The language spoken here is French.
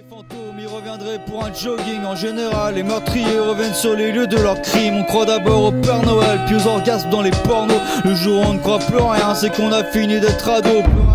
fantômes, ils reviendraient pour un jogging. En général, les meurtriers reviennent sur les lieux de leurs crimes. On croit d'abord au Père Noël, puis aux orgasmes dans les pornos. Le jour où on ne croit plus en rien, c'est qu'on a fini d'être ado.